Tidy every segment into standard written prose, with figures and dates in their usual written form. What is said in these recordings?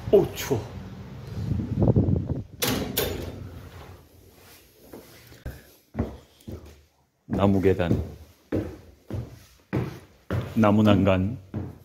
오, 추워. 나무 계단, 나무 난간.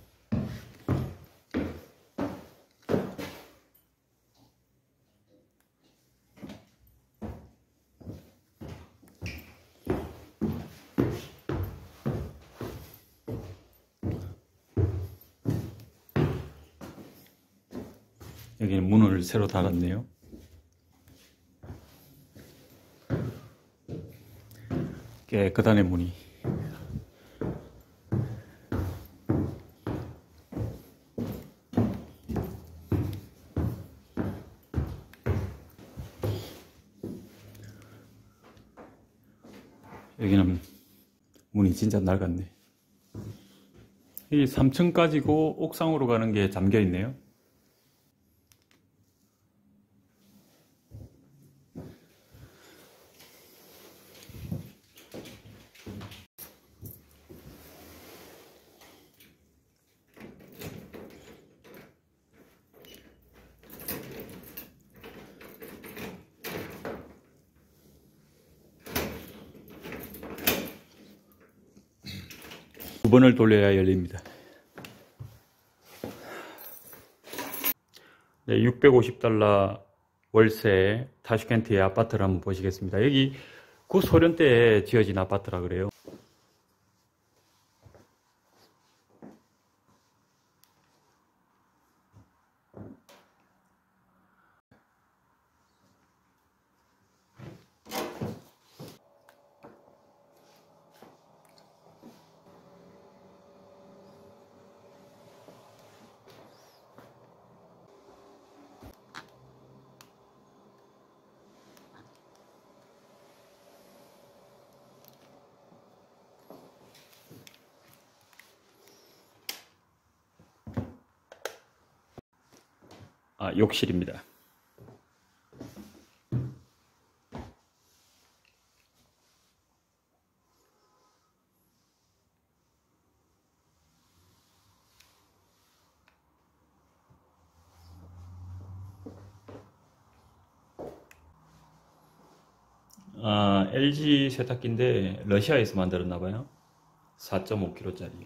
여기는 문을 새로 닫았네요. 깨끗하네, 문이. 여기는 문이 진짜 낡았네. 이 3층까지고 옥상으로 가는 게 잠겨 있네요. 두 번을 돌려야 열립니다. 네, $650 월세 타슈켄트의 아파트를 한번 보시겠습니다. 여기 구소련 때에 지어진 아파트라 그래요. 욕실입니다. LG 세탁기인데 러시아에서 만들었나봐요. 4.5kg짜리.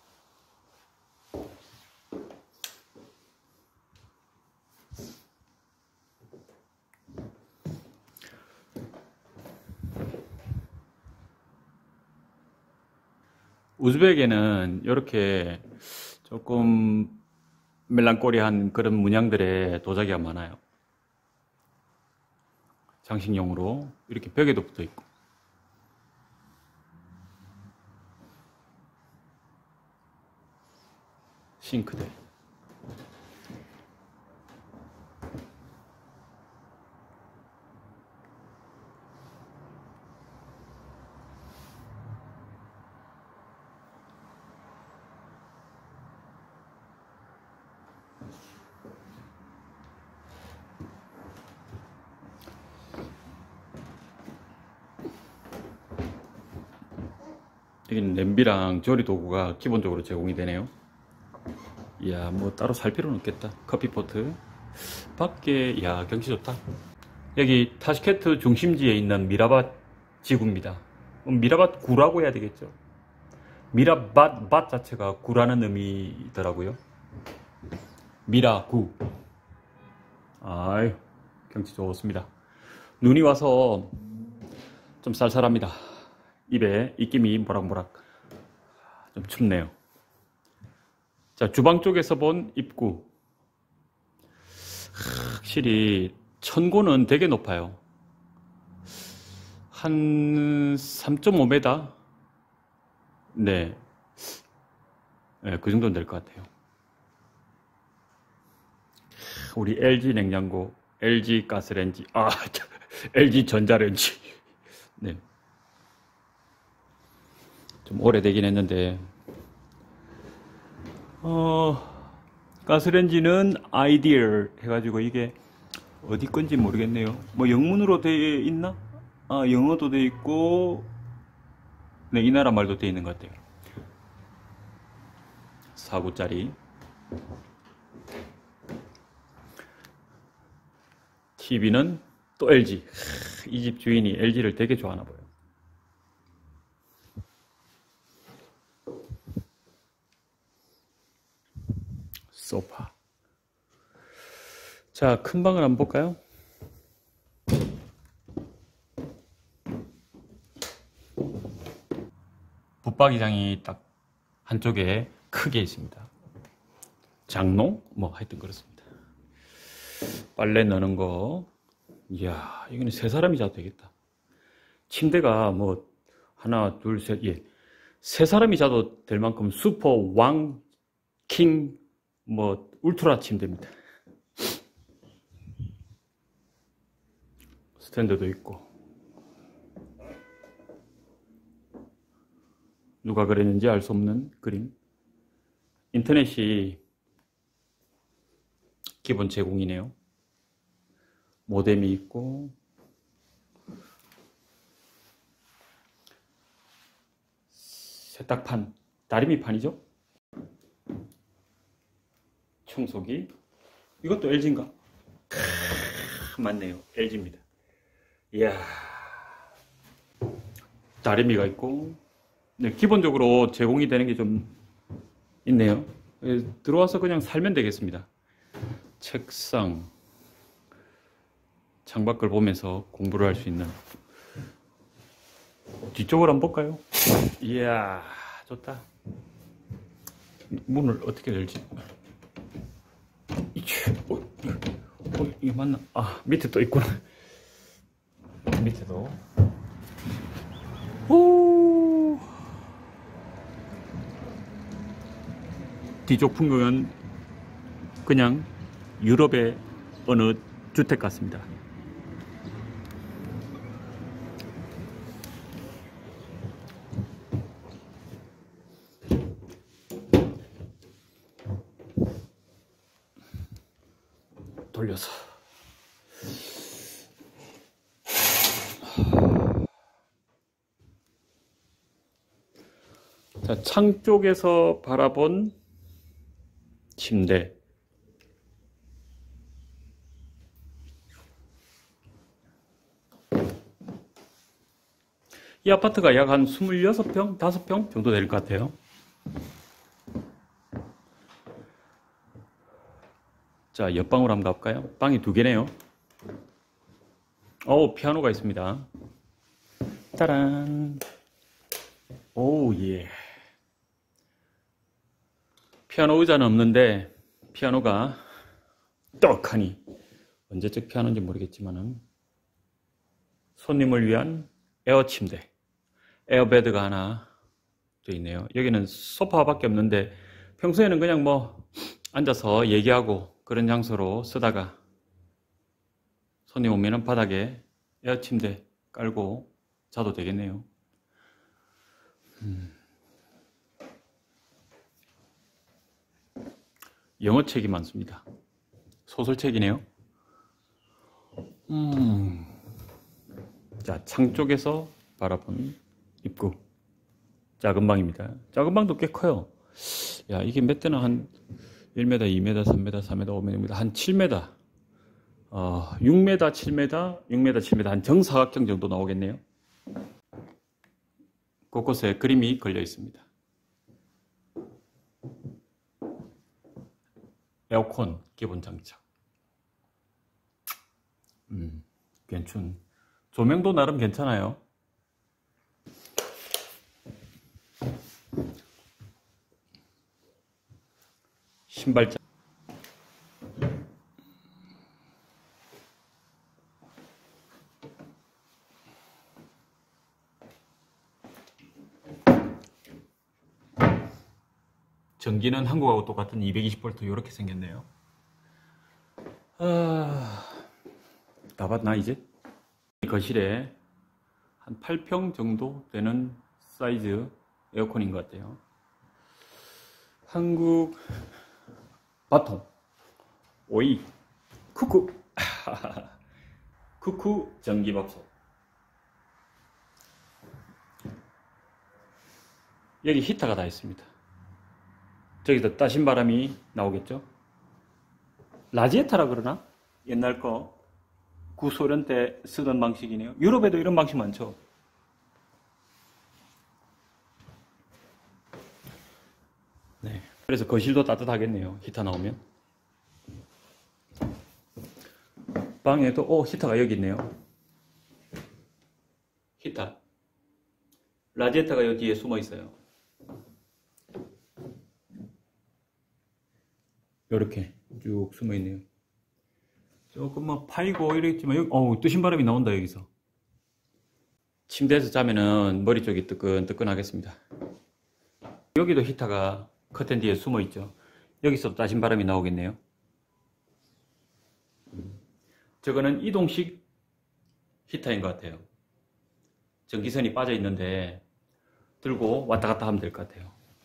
우즈벡에는 이렇게 조금 멜랑꼬리한 그런 문양들의 도자기가 많아요. 장식용으로 이렇게 벽에도 붙어 있고. 싱크대. 여기는 냄비랑 조리 도구가 기본적으로 제공이 되네요. 이야, 뭐 따로 살 필요는 없겠다. 커피포트. 밖에, 이야, 경치 좋다. 여기 타슈켄트 중심지에 있는 미라밭 지구입니다. 미라밭 구라고 해야 되겠죠. 미라밭 자체가 구라는 의미더라고요. 미라구. 아유, 경치 좋습니다. 눈이 와서 좀 쌀쌀합니다. 입에 입김이 모락모락. 좀 춥네요. 자, 주방 쪽에서 본 입구. 확실히 천고는 되게 높아요. 한 3.5m? 네. 네, 그 정도는 될 것 같아요. 우리 LG 냉장고, LG 가스레인지, LG 전자레인지. 네. 좀 오래되긴 했는데, 가스레인지는 아이디얼 해가지고 이게 어디 건지 모르겠네요. 뭐 영문으로 되어 있나? 영어도 되어 있고, 네, 이 나라 말도 되어 있는 것 같아요. 4구짜리. TV는 또 LG. 이 집 주인이 LG를 되게 좋아하나 봐요. 소파. 자, 큰 방을 한번 볼까요? 붙박이장이 딱 한쪽에 크게 있습니다. 장롱? 뭐 하여튼 그렇습니다. 빨래 넣는 거. 이야, 이거는 세 사람이 자도 되겠다. 침대가 뭐 하나, 둘, 셋, 예. 세 사람이 자도 될 만큼 슈퍼 왕, 킹, 뭐 울트라 침대입니다. 스탠드도 있고. 누가 그랬는지 알 수 없는 그림. 인터넷이 기본 제공이네요. 모뎀이 있고, 세탁판, 다리미판이죠? 청소기. 이것도 LG인가? 맞네요. LG입니다. 이야. 다리미가 있고, 네, 기본적으로 제공이 되는 게 좀 있네요. 들어와서 그냥 살면 되겠습니다. 책상, 창밖을 보면서 공부를 할 수 있는. 뒤쪽을 한번 볼까요? 이야, 좋다. 문을 어떻게 열지? 이게 맞나? 아, 밑에 또 있구나. 밑에도. 오. 뒤쪽 풍경은 그냥 유럽의 어느 주택 같습니다. 돌려서. 자, 창 쪽에서 바라본 침대. 이 아파트가 약 한 26평, 5평 정도 될 것 같아요. 자, 옆방으로 한번 가볼까요? 방이 두 개네요. 피아노가 있습니다. 따란. 오, 예. 피아노 의자는 없는데, 피아노가 떡하니, 언제적 피아노인지 모르겠지만은, 손님을 위한 에어 침대, 에어베드가 하나 또 있네요. 여기는 소파밖에 없는데, 평소에는 그냥 뭐, 앉아서 얘기하고 그런 장소로 쓰다가, 손님 오면은 바닥에 에어 침대 깔고 자도 되겠네요. 영어책이 많습니다. 소설책이네요. 자, 창 쪽에서 바라본 입구. 작은 방입니다. 작은 방도 꽤 커요. 야, 이게 몇 대나 한 1m, 2m, 3m, 4m, 5m, 6m, 한 7m. 6m, 7m, 6m, 7m, 한 정사각형 정도 나오겠네요. 곳곳에 그림이 걸려 있습니다. 에어컨 기본 장착. 괜찮. 조명도 나름 괜찮아요. 신발장. 전기는 한국하고 똑같은 220V 이렇게 생겼네요. 다 봤나 이제? 거실에 한 8평 정도 되는 사이즈 에어컨인 것 같아요. 한국 바통 오이 쿠쿠 쿠쿠 전기밥솥. 여기 히터가 다 있습니다. 저기도 따신 바람이 나오겠죠. 라지에타라 그러나? 옛날 거. 구소련 때 쓰던 방식이네요. 유럽에도 이런 방식 많죠. 네. 그래서 거실도 따뜻하겠네요. 히터 나오면. 방에도 히터가 여기 있네요. 히터. 라디에이터가 여기 뒤에 숨어 있어요. 이렇게 쭉 숨어 있네요. 조금 뭐 파이고 이랬지만 여기 뜨신 바람이 나온다. 여기서 침대에서 자면은 머리 쪽이 뜨끈뜨끈하겠습니다. 여기도 히터가 커튼 뒤에 숨어 있죠. 여기서 따신 바람이 나오겠네요. 저거는 이동식 히터인 것 같아요. 전기선이 빠져 있는데 들고 왔다 갔다 하면 될 것 같아요.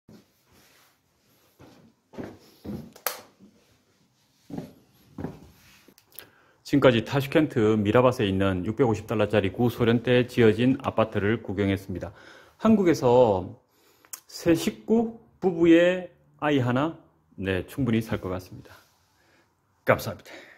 지금까지 타슈켄트 미라밭에 있는 650달러짜리 구소련 때 지어진 아파트를 구경했습니다. 한국에서 세 식구 부부의 아이 하나, 네, 충분히 살 것 같습니다. 감사합니다.